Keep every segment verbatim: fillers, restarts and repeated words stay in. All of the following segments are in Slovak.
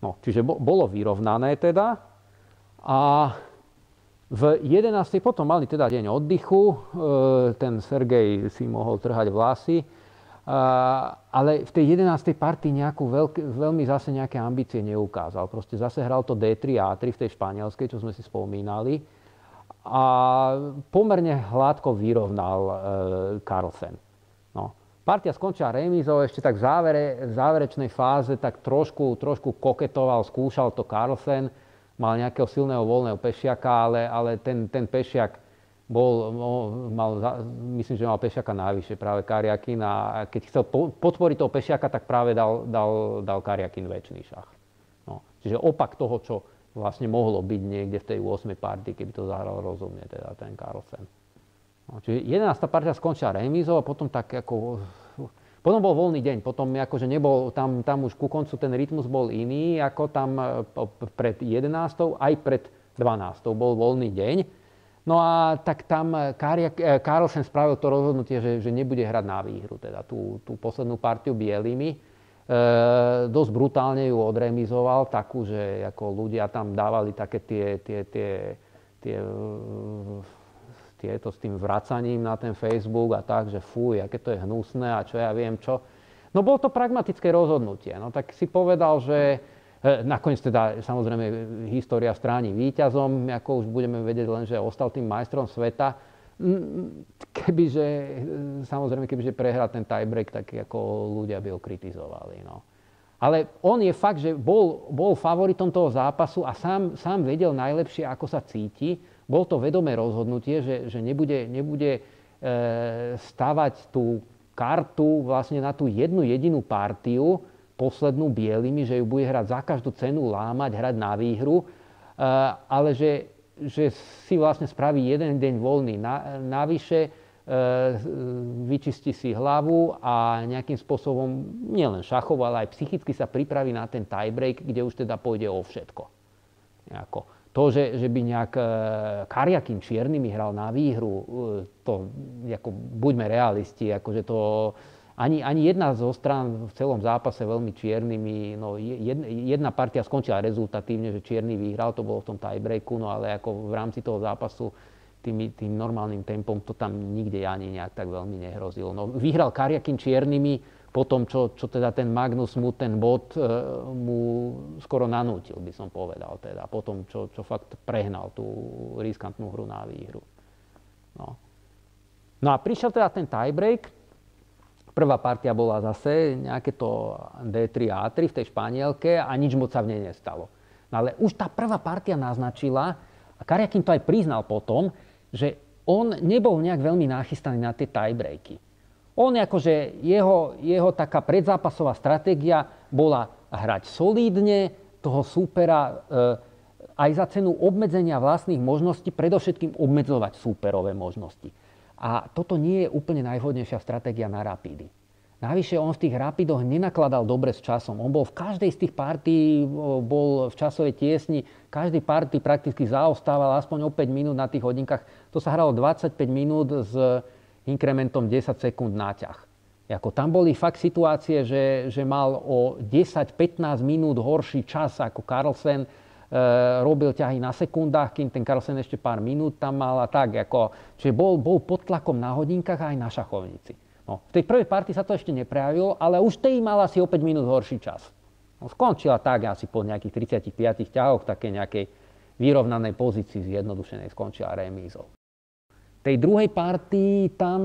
No, čiže bolo vyrovnané teda. A v jedenástej potom mali teda deň oddychu, ten Sergej si mohol trhať vlasy, ale v tej jedenástej partii nejakú veľk, veľmi zase nejaké ambície neukázal. Proste zase hral to dé tri á tri v tej španielskej, čo sme si spomínali. A pomerne hladko vyrovnal Carlsen. No. Partia skončila remízou, ešte tak v, závere, v záverečnej fáze tak trošku, trošku koketoval, skúšal to Carlsen, mal nejakého silného voľného pešiaka, ale, ale ten, ten pešiak bol, mal, myslím, že mal pešiaka najvyššie, práve Karjakin, a keď chcel podporiť toho pešiaka, tak práve dal, dal, dal Karjakin väčší šach. No. Čiže opak toho, čo vlastne mohlo byť niekde v tej ôsmej partii, keby to zahral rozumne, teda ten Carlsen. No, čiže jedenásta partia skončila remízou a potom tak ako... Potom bol voľný deň, potom akože nebol, tam, tam už ku koncu ten rytmus bol iný, ako tam pred jedenástou, aj pred dvanástou bol voľný deň. No a tak tam Carlsen spravil to rozhodnutie, že, že nebude hrať na výhru, teda tú, tú poslednú partiu bielými. E, dosť brutálne ju odremizoval, takú, že ako ľudia tam dávali také tie... tie, tie, tie tieto s tým vracaním na ten Facebook a tak, že fuj, aké to je hnusné a čo ja viem čo. No bolo to pragmatické rozhodnutie. No tak si povedal, že e, nakoniec teda samozrejme história stráni víťazom, ako už budeme vedieť len, že ostal tým majstrom sveta. Kebyže, samozrejme, kebyže prehral ten tiebreak, tak ako ľudia by ho kritizovali. No. Ale on je fakt, že bol, bol favoritom toho zápasu a sám, sám vedel najlepšie, ako sa cíti. Bol to vedomé rozhodnutie, že, že nebude, nebude e, stavať tú kartu vlastne na tú jednu jedinú partiu, poslednú bielými, že ju bude hrať za každú cenu lámať, hrať na výhru, e, ale že, že si vlastne spraví jeden deň voľný na, navyše, e, vyčistí si hlavu a nejakým spôsobom, nielen šachovo, ale aj psychicky sa pripraví na ten tiebreak, kde už teda pôjde o všetko. Nejako. To, že, že by nejak Karjakin čiernymi hral na výhru, to, ako, buďme realisti, akože to ani, ani jedna zo strán v celom zápase veľmi čiernymi, no jedna, jedna partia skončila rezultatívne, že čierny vyhral, to bolo v tom tiebreaku, no ale ako v rámci toho zápasu tým, tým normálnym tempom to tam nikde ani nejak tak veľmi nehrozilo. No, vyhral Karjakin čiernymi, po tom, čo, čo teda ten Magnus mu ten bod e, mu skoro nanútil, by som povedal. Teda, po tom, čo, čo fakt prehnal tú riskantnú hru na výhru. No. No a prišiel teda ten tiebreak. Prvá partia bola zase nejaké to dé tri á tri v tej španielke a nič moc sa v nej nestalo. No ale už tá prvá partia naznačila, a Karjakin to aj priznal potom, že on nebol nejak veľmi nachystaný na tie tiebreaky. On akože, jeho, jeho taká predzápasová stratégia bola hrať solídne, toho súpera e, aj za cenu obmedzenia vlastných možností, predovšetkým obmedzovať súperové možnosti. A toto nie je úplne najvhodnejšia stratégia na rapídy. Navyše on v tých rapidoch nenakladal dobre s časom. On bol v každej z tých partí, bol v časovej tiesni, každý party prakticky zaostával aspoň o päť minút na tých hodinkách. To sa hralo dvadsaťpäť minút s inkrementom desať sekúnd náťah. Jako tam boli fakt situácie, že, že mal o desať pätnásť minút horší čas ako Carlsen, e, robil ťahy na sekundách, kým ten Carlsen ešte pár minút tam mal a tak. Ako, čiže bol, bol pod tlakom na hodinkách aj na šachovnici. No, v tej prvej partii sa to ešte neprejavilo, ale už tej mal asi o päť minút horší čas. No, skončila tak asi po nejakých tridsiatich piatich ťahoch, také nejakej vyrovnanej pozícii zjednodušenej skončila remízou. V tej druhej partii tam,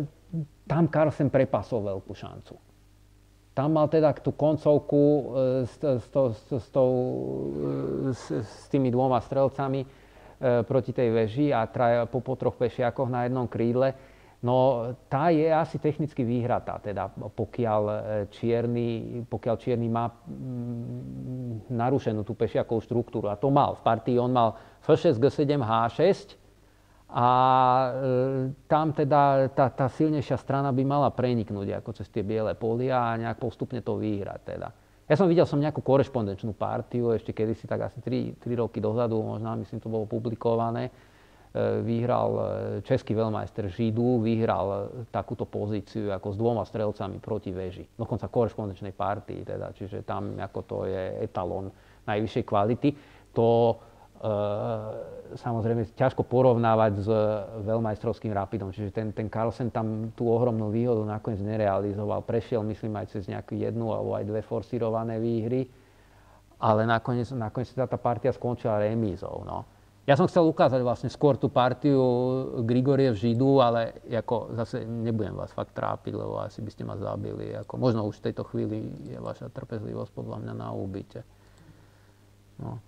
tam Carlsen prepasol veľkú šancu. Tam mal teda tú koncovku s, s, to, s, s, to, s, s tými dvoma strelcami e, proti tej veži a traja, po, po troch pešiakoch na jednom krídle. No tá je asi technicky vyhratá, teda pokiaľ čierny, pokiaľ čierny má mm, narušenú tú pešiakovú štruktúru. A to mal. V partii on mal ef šesť, gé sedem, há šesť. A e, tam teda tá, tá silnejšia strana by mala preniknúť ako cez tie biele polia a nejak postupne to vyhrať teda. Ja som videl som nejakú korešpondenčnú partiu, ešte kedysi tak asi tri roky dozadu, možno myslím to bolo publikované, vyhral český veľmajster Židu, vyhral takúto pozíciu ako s dvoma strelcami proti veži. Dokonca korešpondenčnej partii, teda, čiže tam ako to je etalón najvyššej kvality. To e, samozrejme ťažko porovnávať s veľmajstrovským Rapidom, čiže ten, ten Carlsen tam tú ohromnú výhodu nakoniec nerealizoval. Prešiel, myslím, aj cez nejakú jednu alebo aj dve forsírované výhry, ale nakoniec, nakoniec tá partia skončila remízou. No. Ja som chcel ukázať vlastne skôr tú partiu Grigoriev Židu, ale ako zase nebudem vás fakt trápiť, lebo asi by ste ma zabili. Ako, možno už v tejto chvíli je vaša trpezlivosť podľa mňa na úbyte. No.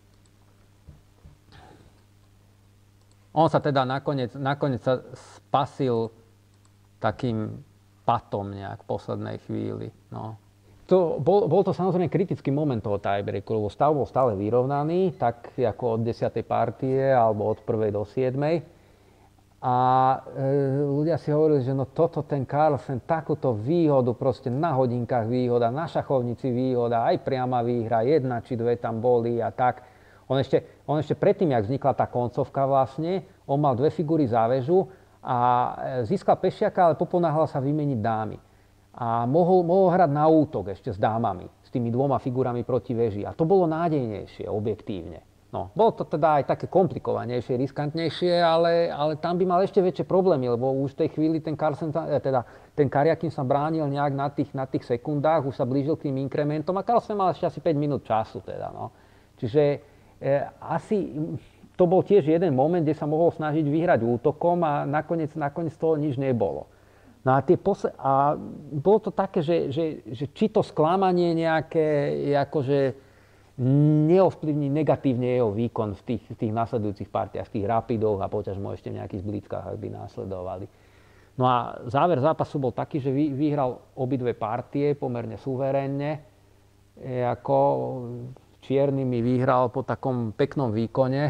On sa teda nakoniec, nakoniec sa spasil takým patom nejak v poslednej chvíli. No. To, bol, bol to samozrejme kritický moment toho tiebreaku, lebo stav bol stále vyrovnaný, tak ako od desiatej partie alebo od prvej do siedmej. A e, ľudia si hovorili, že no toto ten Carlsen, takúto výhodu, proste na hodinkách výhoda, na šachovnici výhoda, aj priama výhra, jedna či dve tam boli a tak. On ešte, on ešte predtým, jak vznikla tá koncovka vlastne, on mal dve figúry závežu a získal pešiaka, ale poponáhľal sa vymeniť dámy. A mohol, mohol hrať na útok ešte s dámami, s tými dvoma figurami proti veži. A to bolo nádejnejšie, objektívne. No, bolo to teda aj také komplikovanejšie, riskantnejšie, ale, ale tam by mal ešte väčšie problémy, lebo už v tej chvíli ten Carlsen, teda ten Karjakin sa bránil nejak na tých, na tých sekundách, už sa blížil k tým inkrementom a Carlsen mal ešte asi päť minút času. Teda, no. Čiže e, asi to bol tiež jeden moment, kde sa mohol snažiť vyhrať útokom a nakoniec, nakoniec toho nič nebolo. No a, tie posle- a bolo to také, že, že, že či to sklamanie nejaké akože neovplyvní negatívne jeho výkon v tých, v tých nasledujúcich partiách, v tých rapidoch a poťažmo ešte v nejakých blickách, ak by následovali. No a záver zápasu bol taký, že vy, vyhral obidve partie pomerne suverénne. E, ako čiernymi vyhral po takom peknom výkone.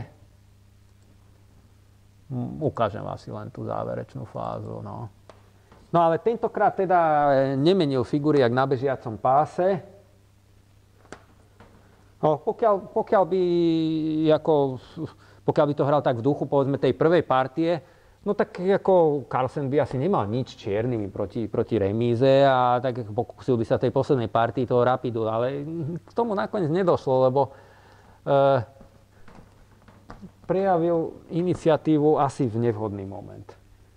Ukážem vám si len tú záverečnú fázu. No. No ale tentokrát teda nemenil figúry jak na bežiacom páse. No, pokiaľ, pokiaľ, by, ako, pokiaľ by to hral tak v duchu povedzme tej prvej partie, no tak ako Carlsen by asi nemal nič čiernymi proti, proti remíze a tak pokúsil by sa tej poslednej partii toho Rapidu, ale k tomu nakoniec nedošlo, lebo e, prejavil iniciatívu asi v nevhodný moment.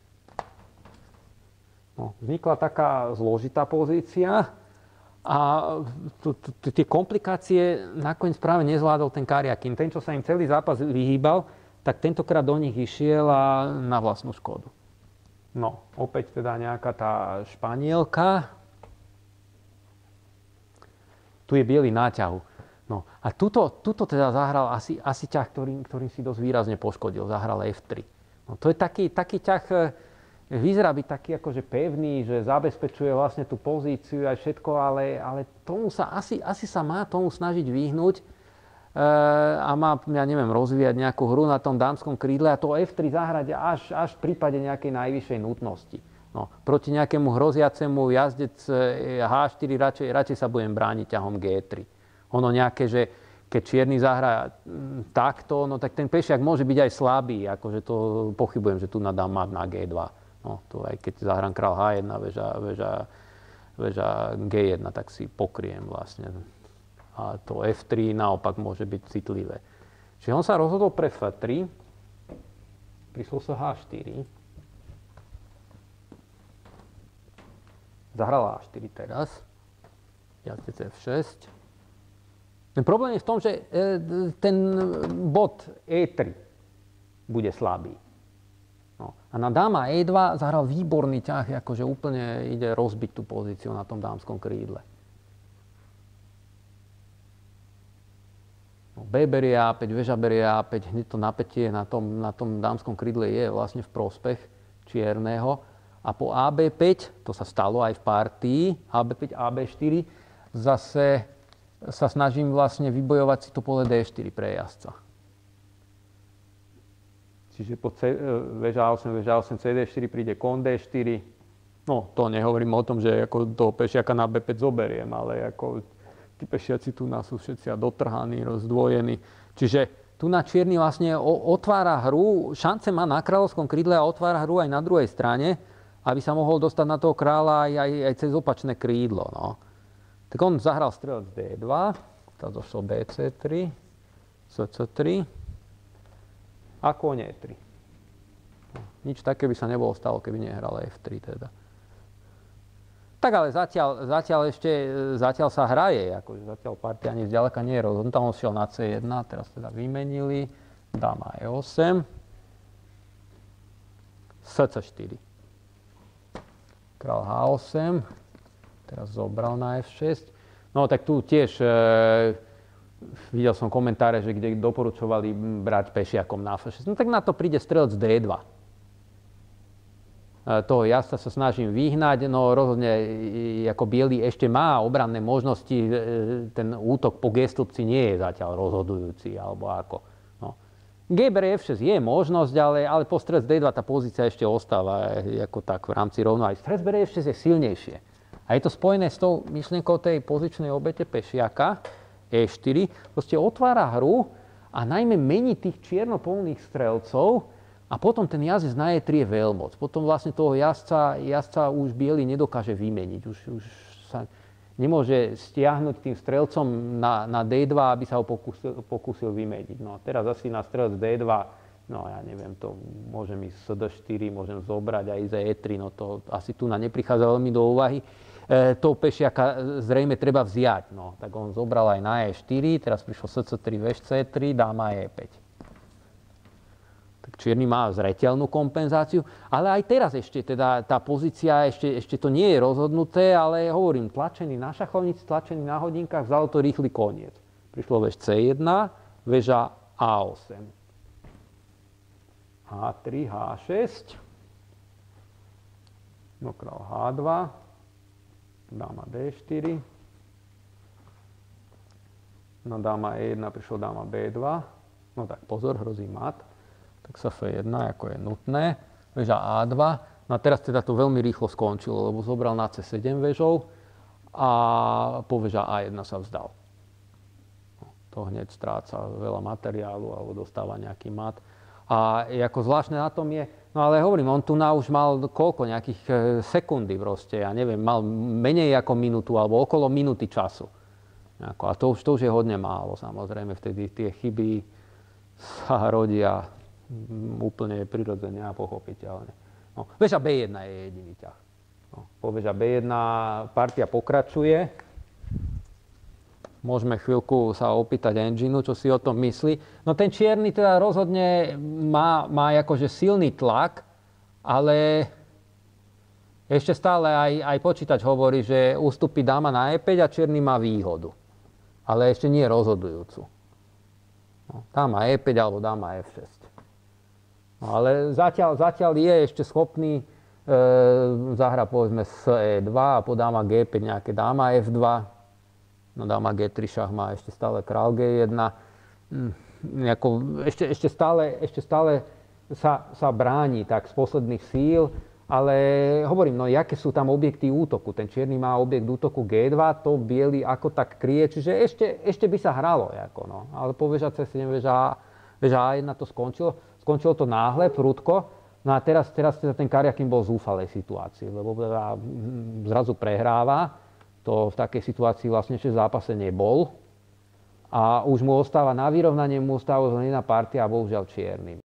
No, vznikla taká zložitá pozícia a tie komplikácie nakoniec práve nezvládol ten Karjakin. Ten, čo sa im celý zápas vyhýbal, tak tentokrát do nich išiel a na vlastnú škodu. No, opäť teda nejaká tá Španielka. Tu je biely náťahu. No a tuto, tuto teda zahral asi, asi ťah, ktorým, ktorým si dosť výrazne poškodil. Zahral ef tri. No, to je taký, taký ťah, vyzerá byť taký akože pevný, že zabezpečuje vlastne tú pozíciu a všetko, ale, ale tomu sa asi, asi sa má tomu snažiť vyhnúť e, a má, ja neviem, rozvíjať nejakú hru na tom dámskom krídle a to ef tri zahrať až, až v prípade nejakej najvyššej nutnosti. No, proti nejakému hroziacemu jazdec há štyri radšej, radšej sa budem brániť ťahom gé tri. Ono nejaké, že keď čierny zahrá takto, no tak ten pešiak môže byť aj slabý, akože to pochybujem, že tu nadám mať na gé dva. No, to aj keď zahrám král há jedna, väža, väža, väža gé jedna, tak si pokriem vlastne. A to ef tri naopak môže byť citlivé. Čiže on sa rozhodol pre ef tri, prišlo sa há štyri, zahral há štyri teraz, jazdec ef šesť. Ten problém je v tom, že ten bod é tri bude slabý. No. A na dáma é dva zahral výborný ťah, akože úplne ide rozbiť tú pozíciu na tom dámskom krídle. No, bé berie á päť, väža berie á päť, hneď to napätie na tom, na tom dámskom krídle je vlastne v prospech čierneho. A po á bé päť, to sa stalo aj v partii, á bé päť, á bé štyri, zase sa snažím vlastne vybojovať si to pole dé štyri pre jazdca. Čiže po C, väža á osem, väža á osem, cé dé štyri príde kon dé štyri. No, to nehovorím o tom, že ako toho pešiaka na bé päť zoberiem, ale ako tí pešiaci tu nás sú všetci dotrhaní, rozdvojení. Čiže tu na čierny vlastne otvára hru, šance má na kráľovskom krídle a otvára hru aj na druhej strane, aby sa mohol dostať na toho kráľa aj, aj, aj cez opačné krídlo. No. Tak on zahral strelec dé dva, teraz došlo bé cé tri, cé cé tri a kôň é tri. No, nič také by sa nebolo stalo, keby nehral ef tri teda. Tak ale zatiaľ, zatiaľ ešte, zatiaľ sa hraje, akože zatiaľ partia ani zďaleka nie je rozhodnutá, on šiel na cé jedna, teraz teda vymenili, dáma é osem, cé cé štyri. Král há osem, teraz zobral na ef šesť. No tak tu tiež, e, videl som komentáre, že kde doporučovali brať pešiakom na ef šesť. No tak na to príde strelec dé dva. Toho jazdca sa snažím vyhnať, no rozhodne ako biely ešte má obranné možnosti, ten útok po gé stĺpci nie je zatiaľ rozhodujúci, alebo ako. No. gé berie ef šesť je možnosť, ale, ale po strelec dé dva tá pozícia ešte ostáva ako tak v rámci rovnováhy. Strelec berie ef šesť je silnejšie. A je to spojené s tou myšlienkou tej pozičnej obete pešiaka, é štyri, proste otvára hru a najmä mení tých čierno-polných strelcov. A potom ten jazdec na é tri je veľmoc. Potom vlastne toho jazdca, jazdca už biely nedokáže vymeniť. Už, už sa nemôže stiahnuť tým strelcom na, na dé dva, aby sa ho pokúsil, pokúsil vymeniť. No a teraz asi na strelec dé dva, no ja neviem, to môžem ísť es dé štyri, môžem zobrať aj za é tri, no to asi tu na neprichádza veľmi do úvahy. E, toho pešiaka zrejme treba vziať. No, tak on zobral aj na é štyri, teraz prišlo es cé tri, veš cé tri, dáma é päť. Čierny má zreteľnú kompenzáciu, ale aj teraz ešte teda tá pozícia, ešte, ešte to nie je rozhodnuté, ale hovorím, tlačený na šachovnici, tlačený na hodinkách, vzalo to rýchly koniec. Prišlo vež cé jedna, väža á osem. há tri, há šesť, no král há dva, dáma dé štyri, no dáma é jedna, prišlo dáma bé dva, no tak pozor, hrozí mat. Tak sa ef jedna, ako je nutné, väža á dva. No a teraz teda to veľmi rýchlo skončilo, lebo zobral na cé sedem väžou a po väža á jedna sa vzdal. No, to hneď stráca veľa materiálu alebo dostáva nejaký mat. A ako zvláštne na tom je, no ale hovorím, on tu na už mal koľko, nejakých sekundy proste, ja neviem, mal menej ako minútu alebo okolo minúty času. A to už, to už je hodne málo, samozrejme, vtedy tie chyby sa rodia úplne prirodzene a pochopiteľne. No, väža bé jedna je jediný ťah. No, po väža bé jedna partia pokračuje. Môžeme chvíľku sa opýtať Engineu, čo si o tom myslí. No ten čierny teda rozhodne má, má akože silný tlak, ale ešte stále aj, aj počítač hovorí, že ústupí dáma na é päť a čierny má výhodu. Ale ešte nie rozhodujúcu. No, dáma é päť alebo dáma ef šesť. No, ale zatiaľ, zatiaľ je ešte schopný e, zahrať povedzme s é dva a po dáma gé päť nejaké dáma ef dva. No dáma gé tri šach má ešte stále král gé jeden. Hm, nejako, ešte, ešte stále, ešte stále sa, sa bráni tak z posledných síl, ale hovorím, no jaké sú tam objekty útoku. Ten čierny má objekt útoku gé dva, to biely ako tak kryje, čiže ešte, ešte by sa hralo. Ako, no. Ale po väža cé sedem, väža, väža á jeden to skončilo. Skončilo to náhle, prudko, no a teraz, teraz teda ten Karjakin bol v zúfalej situácii, lebo teda zrazu prehráva, to v takej situácii vlastne ešte v zápase nebol a už mu ostáva na vyrovnanie, mu ostáva len jedna partia a bohužiaľ čierny.